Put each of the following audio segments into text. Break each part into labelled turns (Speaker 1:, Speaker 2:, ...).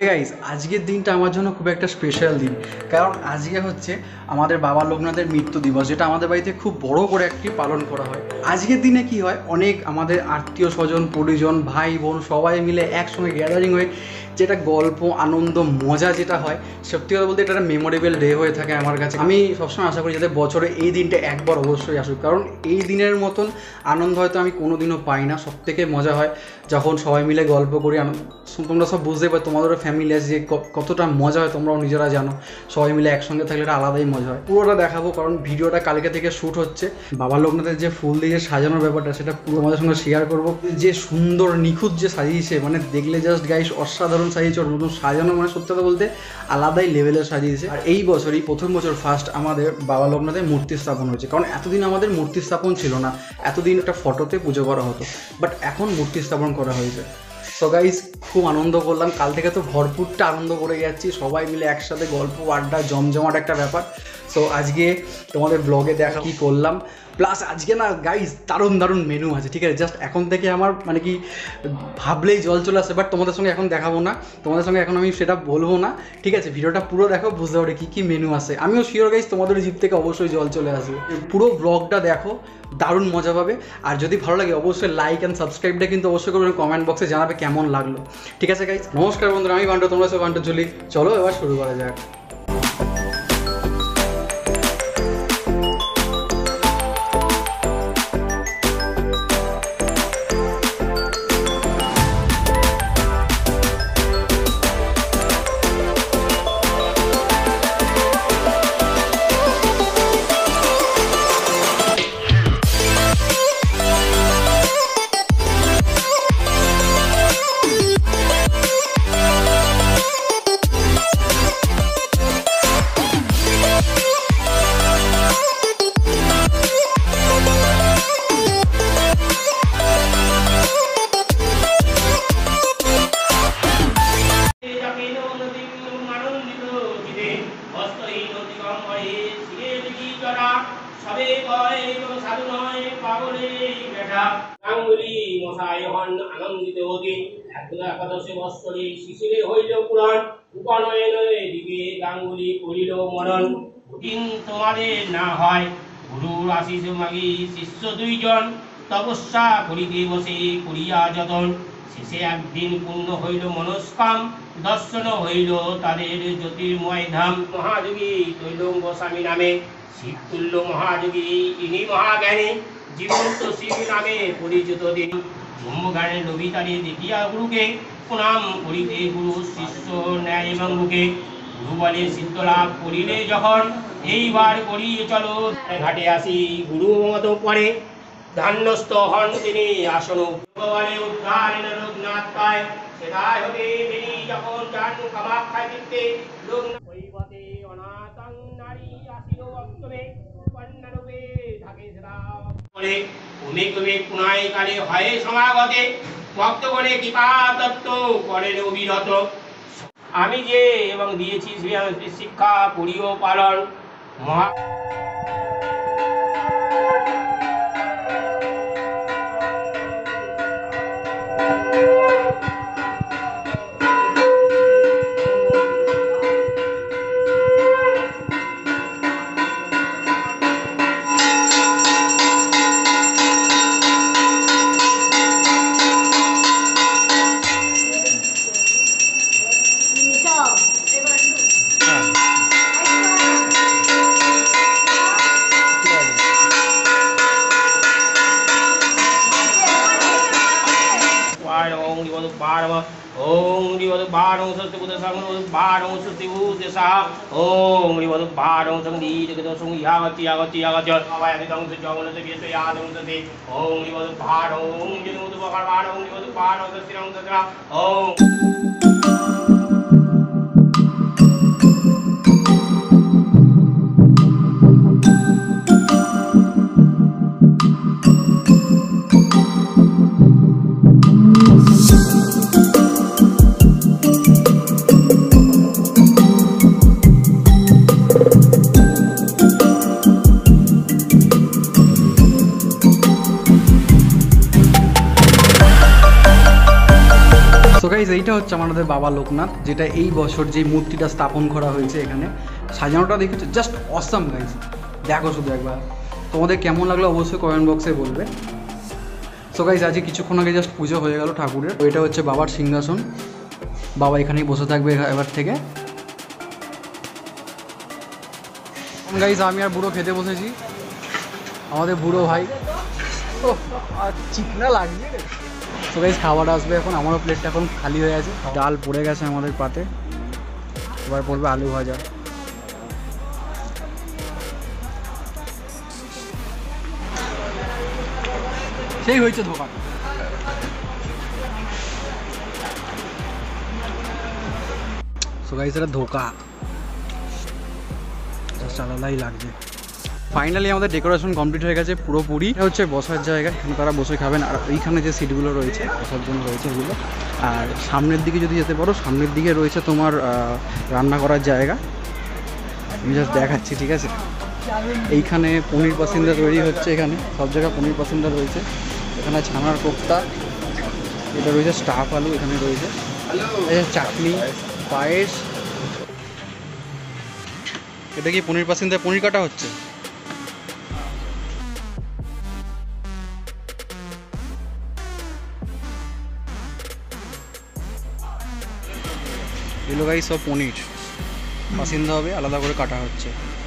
Speaker 1: Guys আজকের দিনটা আমার জন্য খুব একটা স্পেশাল দিন, কারণ আজকে হচ্ছে আমাদের বাবা লোকনাথের মৃত্যু দিবস, যেটা আমাদের বাড়িতে খুব বড় করে একটি পালন করা হয়। আজকের দিনে কি হয়, অনেক আমাদের আত্মীয় স্বজন পরিজন ভাই বোন সবাই মিলে একসঙ্গে গ্যাদারিং হয়ে যেটা গল্প আনন্দ মজা যেটা হয়, সত্যি কথা বলতে এটা একটা মেমোরেবল ডে হয়ে থাকে আমার কাছে। আমি সবসময় আশা করি যাতে বছরে এই দিনটা একবার অবশ্যই আসুক, কারণ এই দিনের মতন আনন্দ হয়তো আমি কোনো দিনও পাই না। সবথেকে মজা হয় যখন সবাই মিলে গল্প করি, তোমরা সব বুঝতে পারো, তোমাদেরও ফ্যামিলি আছে, যে কতটা মজা হয় তোমরাও নিজেরা জানো। সবাই মিলে একসঙ্গে থাকলে এটা আলাদাই মজা হয়। পুরোটা দেখাবো, কারণ ভিডিওটা কালকে থেকে শ্যুট হচ্ছে। বাবা লোকনাথের যে ফুল দিয়ে সাজানোর ব্যাপারটা সেটা পুরো আমাদের সঙ্গে শেয়ার করবো। যে সুন্দর নিখুঁত যে সাজিয়েছে, মানে দেখলে জাস্ট গাইস অসাধারণ সাজিয়েছে। ওর নতুন সাজানো মানে সত্যি কথা বলতে আলাদাই লেভেলের সাজিয়েছে। আর এই বছরই প্রথম বছর ফার্স্ট আমাদের বাবা লোকনাথের মূর্তি স্থাপন হয়েছে, কারণ এতদিন আমাদের মূর্তি স্থাপন ছিল না, এতদিন একটা ফটোতে পুজো করা হতো, বাট এখন মূর্তি স্থাপন করা হয়েছে। সো গাইস খুব আনন্দ করলাম, কাল থেকে তো ভরপুরটা আনন্দ করে যাচ্ছি, সবাই মিলে একসাথে গল্প আড্ডা জমজমাট একটা ব্যাপার। সো আজকে তোমাদের ব্লগে দেখা কী করলাম, প্লাস আজকে না গাইস দারুণ দারুণ মেনু আছে, ঠিক আছে? জাস্ট এখন থেকে আমার মানে কি ভাবলেই জল চলে আসে, বাট তোমাদের সঙ্গে এখন দেখাবো না, তোমাদের সঙ্গে এখন আমি সেটা বলবো না, ঠিক আছে? ভিডিওটা পুরো দেখো, বুঝতে পারবে কী কী মেনু আছে। আমিও শিওর গাইস তোমাদের জিভ থেকে অবশ্যই জল চলে আসবে। পুরো ব্লগটা দেখো, দারুণ মজা পাবে। আর যদি ভালো লাগে অবশ্যই লাইক অ্যান্ড সাবস্ক্রাইবটা কিন্তু অবশ্যই করবেন, কমেন্ট বক্সে জানাবে কেমন লাগলো, ঠিক আছে গাইস? নমস্কার বন্ধুরা, আমি বান্টু, তোমরা সব বান্টুর ঝুলি। চলো এবার শুরু করা যাক।
Speaker 2: আনন্দিত হতে একাদশে বৎসরে শিশিরে হইল পুরাণ, উপনয়নে দিবে গাঙ্গুলি করিল মরণ। দিন তোমাদের না হয় গুরুর আশিস মাগি শিষ্য দুইজন, তপস্যা করিতে বসে করিয়া যতন। শেষে একদিন পূর্ণ হইল মনস্কাম, দর্শন হইল তাদের জ্যোতির্ময় ধাম। মহাযোগী তৈলঙ্গ স্বামী নামে শিবতুল্য মহাযোগী, ইনি মহাজ্ঞানী জীবন্ত শিব নামে পরিচিত দিন। ব্রহ্মজ্ঞানের লবিতারে দেখিয়া গুরুকে প্রণাম করিতে গুরু শিষ্য ন্যায় এবং বুকে। গুরু বলে সিদ্ধ লাভ করিলে যখন, এইবার করিয়ে চলো ঘাটে আসি। গুরু মত পরে ধান্যস্থ হন তিনি আসন, বলে উদ্ধার লোকনাথ পায়। সেদায় হতে তিনি যখন যান কামাখ্যায় দিতে, লোকনাথ অনাথং নারী আসিল অষ্টমে, কন্যারূপে থাকে সেদা বলে। ভূমি কবি পুনায় কালে হয় সমাগতে, ভক্তগণে কৃপা তত্ত্ব করেন অবিরত। আমি যে এবং দিয়েছি শিক্ষা করিও পালন। মহা ओम रिवद बारं सत्य बुद्ध संग बारं सत्य बुद्ध सा ओम रिवद बारं संग दी जगत संग यावति यावति यावति आवाय दं से जगन से ये यादं से ओम रिवद बारं ओम जनुद बकार बारं ओम रिवद बारं सत्य रंग सत्रा ओम।
Speaker 1: এইটা হচ্ছে আমাদের বাবা লোকনাথ, যেটা এই বছর যে মূর্তিটা স্থাপন করা হয়েছে এখানে, সাজানোটা দেখেছো জাস্ট অসাম গাইজ। দেখো শুধু একবার, তোমাদের কেমন লাগলো অবশ্যই কমেন্ট বক্সে বলবে। সো গাইজ আজকে কিছুক্ষণ আগে জাস্ট পুজো হয়ে গেল ঠাকুরের। এটা হচ্ছে বাবার সিংহাসন, বাবা এখানেই বসে থাকবে এবার থেকে। গাইজ আমি আর বুড়ো খেতে বসেছি, আমাদের বুড়ো ভাই। ও চিকনা লাগবে। তো গাইজ খাবার আসবে এখন, আমারও প্লেটটা এখন খালি হয়ে আছে। ডাল পড়ে গেছে আমাদের পাতে, এবার পড়বে আলু ভাজা। সেই হয়েছে দোকান। সো গাইজ এটা ধোকা, চালালাই লাগছে। ফাইনালি আমাদের ডেকোরেশন কমপ্লিট হয়ে গেছে পুরোপুরি। এটা হচ্ছে বসার জায়গা, এখানে তারা বসে খাবেন। আর এইখানে যে সিটগুলো রয়েছে বসার জন্য রয়েছে এগুলো। আর সামনের দিকে যদি যেতে পারো, সামনের দিকে রয়েছে তোমার রান্না করার জায়গা। আমি জাস্ট দেখাচ্ছি, ঠিক আছে। এইখানে পনির পাসিন্দা তৈরি হচ্ছে, এখানে সব জায়গায় পনির পাসিন্দা রয়েছে। এখানে ছানার কোফতা, এটা রয়েছে স্টাফ আলু, এখানে রয়েছে চাটনি, পায়েস। এটা কি পনির পাসিন্দা পনির কাটা হচ্ছে? এগুলো গাইস সব পনির পাসিন্দা হবে, আলাদা করে কাটা হচ্ছে।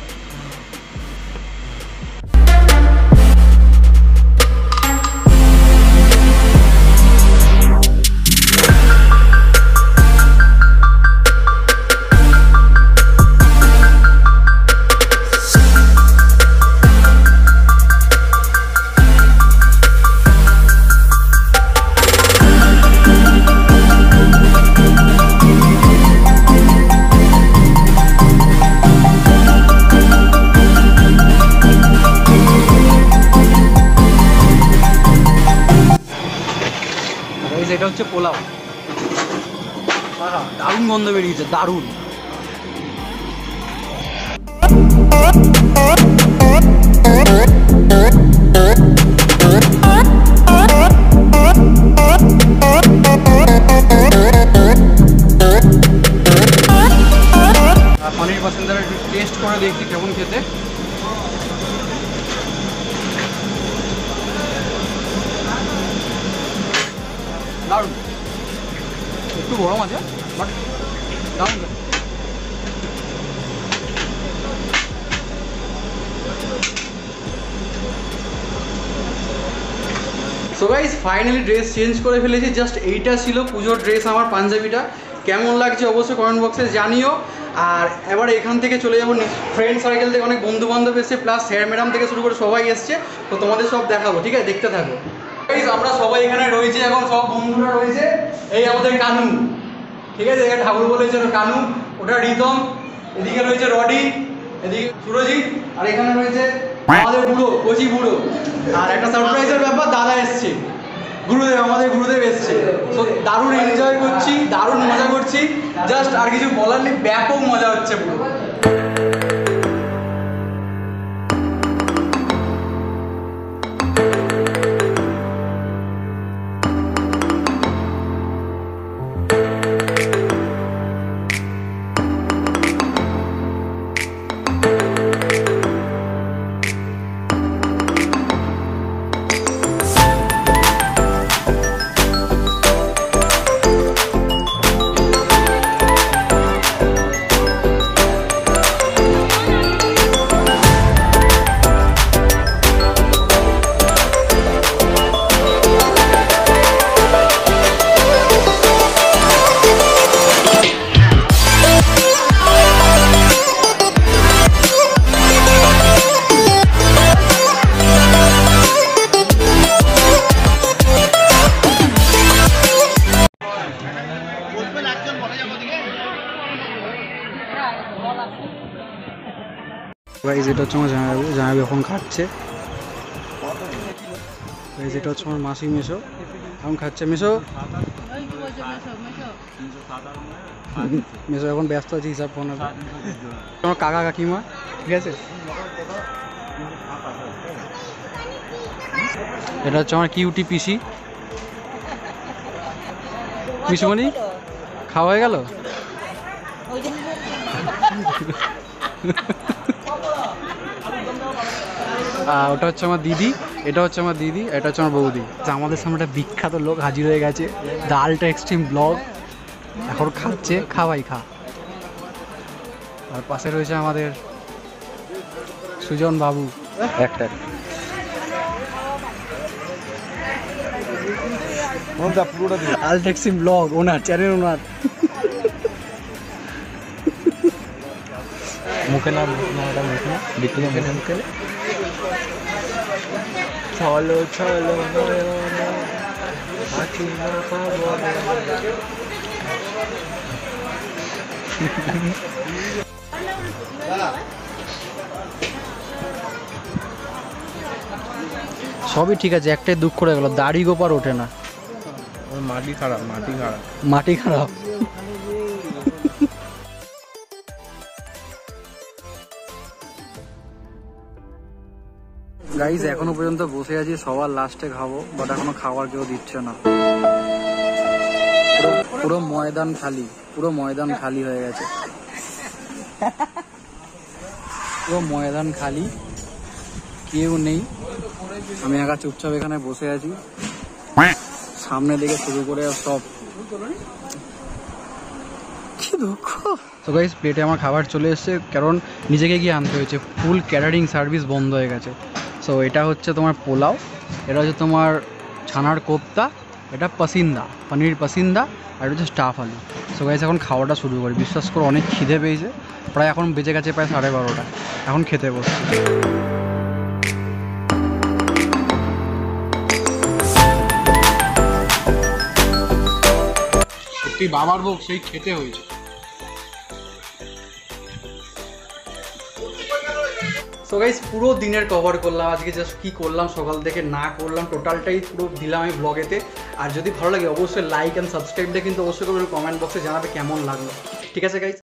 Speaker 1: এটা হচ্ছে পোলাও, দারুণ গন্ধ বেরিয়েছে, দারুণ। পনির পাসিন্দার একটু টেস্ট করে দেখছি কেমন খেতে। দারুণ, একটু গরম আছে বাট দারুণ। So guys finally dress change করে ফেলেছি। জাস্ট এইটা ছিল পুজোর ড্রেস আমার, পাঞ্জাবিটা। কেমন লাগছে অবশ্যই কমেন্ট বক্সে জানিও। আর এবার এখান থেকে চলে যাবো ফ্রেন্ড সার্কেল থেকে, অনেক বন্ধু বান্ধব এসছে, প্লাস স্যার ম্যাডাম থেকে শুরু করে সবাই এসছে। তো তোমাদের সব দেখাবো, ঠিক আছে, দেখতে থাকো। আমরা সবাই এখানে রয়েছে, এখন সব বন্ধুরা রয়েছে। এই আমাদের কানু, ঠিক আছে, এখানে ঠাকুর বলেছে কানু, ওটা রিতম, এদিকে রয়েছে রডি, এদিকে সুরজিৎ, আর এখানে রয়েছে আমাদের বুড়ো, কচি বুড়ো। আর একটা সারপ্রাইজের ব্যাপার, দাদা এসছে, গুরুদেব, আমাদের গুরুদেব এসছে। তো দারুণ এনজয় করছি, দারুণ মজা করছি। জাস্ট আর কিছু বলার নেই, ব্যাপক মজা হচ্ছে পুরো। গাইজ এটা হচ্ছে আমার জামাইবাবু, জামাইবাবু এখন খাচ্ছে। গাইজ এটা হচ্ছে আমার মাসি মেশো, এখন খাচ্ছে। মেশো মেশো এখন ব্যস্ত আছে হিসাব ফোন। আমার কাকা কাকিমা, ঠিক আছে। এটা হচ্ছে আমার কিউটি পিসি, পিসিমণি খাওয়া হয়ে গেল? ওটা হচ্ছে আমার দিদি, এটা হচ্ছে আমার দিদি, এটা হচ্ছে আমার বৌদি। আমাদের সামনে একটা বিখ্যাত লোক হাজির হয়ে গেছে, দ্য আল্ট্রা এক্সট্রিম ব্লগ। এখন খাচ্ছে, খাওয়াই খা। আর পাশে রয়েছে আমাদের সুজন বাবু, একটা আল্ট্রা এক্সট্রিম ব্লগ ওনার চ্যানেল, ওনার মুখে না মুখে না বিক্রি মুখে চলো চলো সবই ঠিক আছে, একটাই দুঃখ করে গেল, দাড়ি গোপার ওঠে না। মাটি খারাপ, মাটি খারাপ, মাটি খারাপ। গাইজ এখনো পর্যন্ত বসে আছি, সবার লাস্টে খাবো, বাট এখনো খাবার কেউ দিচ্ছে না। পুরো ময়দান খালি, পুরো ময়দান খালি হয়ে গেছে, পুরো ময়দান খালি, কেউ নেই। আমি একা চুপচাপ এখানে বসে আছি, সামনে দিকে শুরু করে সব। কি দুঃখ। তো গাইজ প্লেটে আমার খাবার চলে এসেছে, কারণ নিজেকে গিয়ে আনতে হয়েছে, ফুল ক্যাটারিং সার্ভিস বন্ধ হয়ে গেছে। সো এটা হচ্ছে তোমার পোলাও, এটা হচ্ছে তোমার ছানার কোপ্তা, এটা পাসিন্দা, পনির পাসিন্দা, আর এটা হচ্ছে স্টাফ আলু। সো গাইজ এখন খাওয়াটা শুরু করি। বিশ্বাস করে অনেক খিদে পেয়েছে, প্রায় এখন বেজে গেছে প্রায় 12:30। এখন খেতে বসছি। সত্যি বাবার ভোগ সেই খেতে হয়েছে। সো গাইস পুরো দিনের কভার করলাম আজকে, জাস্ট কী করলাম সকাল থেকে না করলাম টোটালটাই পুরো দিলাম আমি ব্লগেতে। আর যদি ভালো লাগে অবশ্যই লাইক অ্যান্ড সাবস্ক্রাইবটা কিন্তু অবশ্যই করবেন, কমেন্ট বক্সে জানাবে কেমন লাগলো। ঠিক আছে গাইস।